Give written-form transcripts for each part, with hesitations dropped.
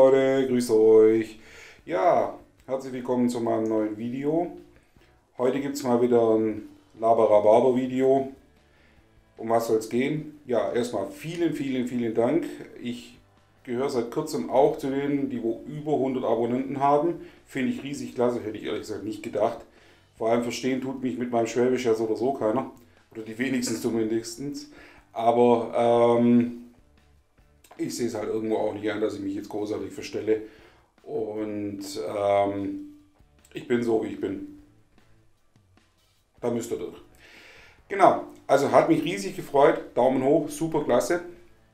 Leute, grüßt euch. Ja, herzlich willkommen zu meinem neuen Video. Heute gibt es mal wieder ein Laber-Rhabarber-Video. Um was soll es gehen? Ja, erstmal vielen Dank. Ich gehöre seit kurzem auch zu denen, die wo über 100 Abonnenten haben. Finde ich riesig klasse, hätte ich ehrlich gesagt nicht gedacht. Vor allem verstehen tut mich mit meinem Schwäbisch ja so oder so keiner. Oder die wenigsten zumindest. Aber ich sehe es halt irgendwo auch nicht an, dass ich mich jetzt großartig verstelle. Und ich bin so, wie ich bin. Da müsst ihr durch. Genau, also hat mich riesig gefreut. Daumen hoch, super klasse.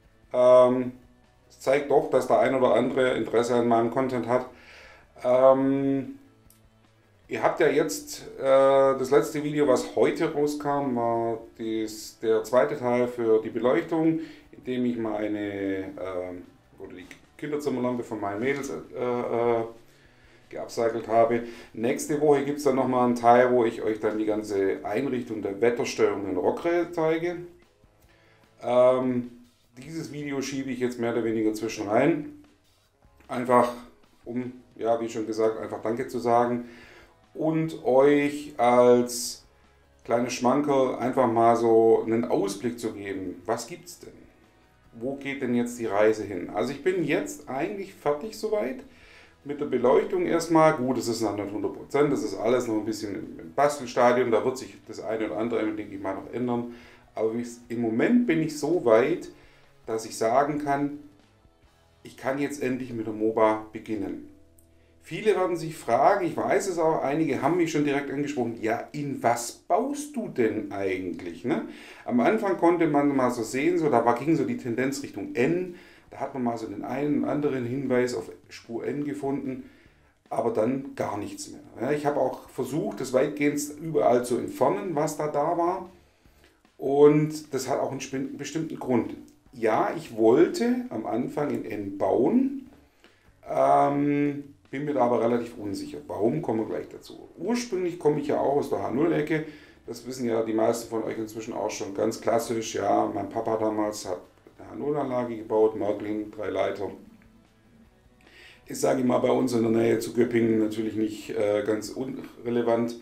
Es zeigt doch, dass der ein oder andere Interesse an meinem Content hat. Ihr habt ja jetzt das letzte Video, was heute rauskam, war der zweite Teil für die Beleuchtung, in dem ich meine oder die Kinderzimmerlampe von meinen Mädels geupcycelt habe. Nächste Woche gibt es dann nochmal einen Teil, wo ich euch dann die ganze Einrichtung der Wettersteuerung in Rockrell zeige. Dieses Video schiebe ich jetzt mehr oder weniger zwischen rein. Einfach um, ja wie schon gesagt, einfach Danke zu sagen. Und euch als kleine Schmankerl einfach mal so einen Ausblick zu geben. Was gibt's denn? Wo geht denn jetzt die Reise hin? Also ich bin jetzt eigentlich fertig soweit mit der Beleuchtung erstmal. Gut, das ist noch nicht 100%, das ist alles noch ein bisschen im Bastelstadium. Da wird sich das eine oder andere, denke ich mal, noch ändern. Aber im Moment bin ich so weit, dass ich sagen kann, ich kann jetzt endlich mit der MOBA beginnen. Viele werden sich fragen, ich weiß es auch, einige haben mich schon direkt angesprochen, ja, in was baust du denn eigentlich? Ne? Am Anfang konnte man mal so sehen, ging so die Tendenz Richtung N, da hat man mal so den einen oder anderen Hinweis auf Spur N gefunden, aber dann gar nichts mehr. Ja, ich habe auch versucht, das weitgehend überall zu entfernen, was da war, und das hat auch einen bestimmten Grund. Ja, ich wollte am Anfang in N bauen, bin mir da aber relativ unsicher. Warum, kommen wir gleich dazu. Ursprünglich komme ich ja auch aus der H0-Ecke. Das wissen ja die meisten von euch inzwischen auch schon ganz klassisch. Ja, mein Papa damals hat eine H0-Anlage gebaut, Märklin, 3 Leiter. Ist, sage ich mal, bei uns in der Nähe zu Göppingen natürlich nicht ganz unrelevant.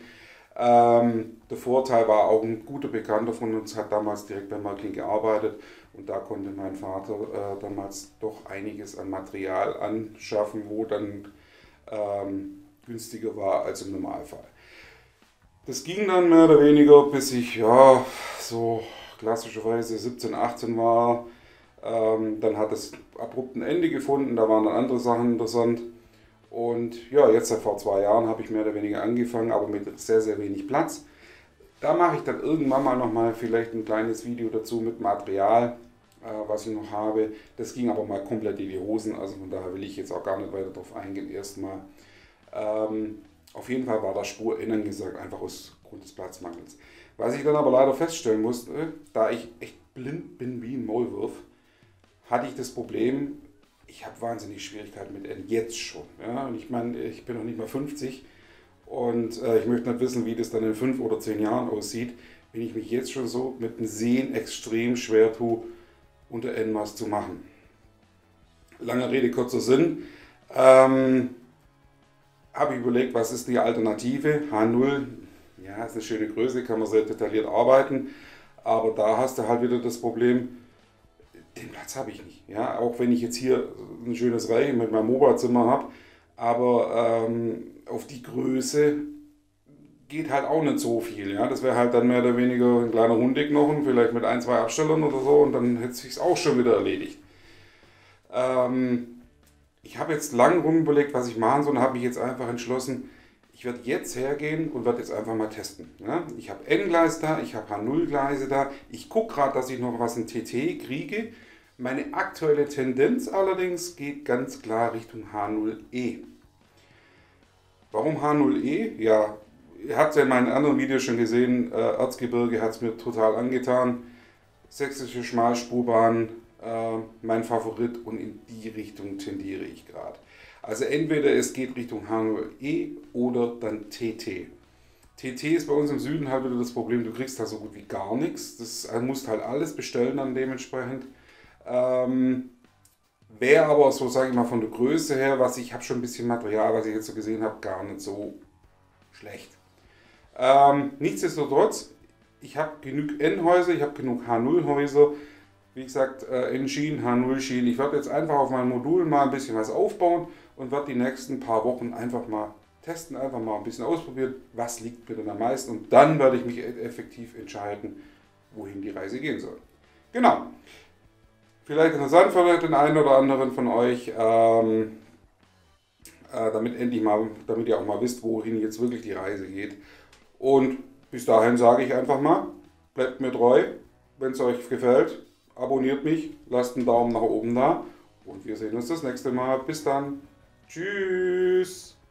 Der Vorteil war, auch ein guter Bekannter von uns hat damals direkt bei Märklin gearbeitet. Und da konnte mein Vater damals doch einiges an Material anschaffen, wo dann günstiger war als im Normalfall. Das ging dann mehr oder weniger, bis ich ja so klassischerweise 17, 18 war. Dann hat es abrupt ein Ende gefunden, da waren dann andere Sachen interessant. Und ja, jetzt vor 2 Jahren habe ich mehr oder weniger angefangen, aber mit sehr wenig Platz. Da mache ich dann irgendwann mal nochmal vielleicht ein kleines Video dazu mit Material, was ich noch habe. Das ging aber mal komplett in die Hosen, also von daher will ich jetzt auch gar nicht weiter darauf eingehen erstmal. Auf jeden Fall war da Spur N angesagt, einfach aus Grund des Platzmangels. Was ich dann aber leider feststellen musste, da ich echt blind bin wie ein Maulwurf, hatte ich das Problem, ich habe wahnsinnig Schwierigkeiten mit N, jetzt schon. Ja? Und ich meine, ich bin noch nicht mal 50 und ich möchte nicht wissen, wie das dann in 5 oder 10 Jahren aussieht, wenn ich mich jetzt schon so mit dem Sehen extrem schwer tue, unter N was zu machen. Lange Rede, kurzer Sinn. Habe ich überlegt, was ist die Alternative? H0, ja, ist eine schöne Größe, kann man sehr detailliert arbeiten, aber da hast du halt wieder das Problem, den Platz habe ich nicht. Ja? Auch wenn ich jetzt hier ein schönes Reihe mit meinem MOBA-Zimmer habe, aber auf die Größe geht halt auch nicht so viel. Ja? Das wäre halt dann mehr oder weniger ein kleiner Hundeknochen, vielleicht mit 1, 2 Abstellern oder so, und dann hätte es sich auch schon wieder erledigt. Ich habe jetzt lange überlegt, was ich machen soll, und habe mich jetzt einfach entschlossen, ich werde jetzt hergehen und werde jetzt einfach mal testen. Ja? Ich habe N-Gleis da, ich habe H0-Gleise da, ich gucke gerade, dass ich noch was in TT kriege. Meine aktuelle Tendenz allerdings geht ganz klar Richtung H0E. Warum H0E? Ja, ihr habt ja in meinen anderen Videos schon gesehen, Erzgebirge hat es mir total angetan. Sächsische Schmalspurbahn, mein Favorit, und in die Richtung tendiere ich gerade. Also entweder es geht Richtung H0E oder dann TT. TT ist bei uns im Süden halt wieder das Problem, du kriegst da so gut wie gar nichts. Das musst halt alles bestellen dann dementsprechend. Wäre aber so, sage ich mal, von der Größe her, was ich habe schon ein bisschen Material, was ich jetzt so gesehen habe, gar nicht so schlecht. Nichtsdestotrotz, ich habe genug N-Häuser, ich habe genug H0-Häuser. Wie gesagt, N-Schienen, H0-Schienen. Ich werde jetzt einfach auf meinem Modul mal ein bisschen was aufbauen und werde die nächsten paar Wochen einfach mal testen, einfach mal ein bisschen ausprobieren, was liegt mir denn am meisten. Und dann werde ich mich effektiv entscheiden, wohin die Reise gehen soll. Genau. Vielleicht interessant für den einen oder anderen von euch, damit ihr auch mal wisst, wohin jetzt wirklich die Reise geht. Und bis dahin sage ich einfach mal, bleibt mir treu, wenn es euch gefällt, abonniert mich, lasst einen Daumen nach oben da und wir sehen uns das nächste Mal. Bis dann. Tschüss.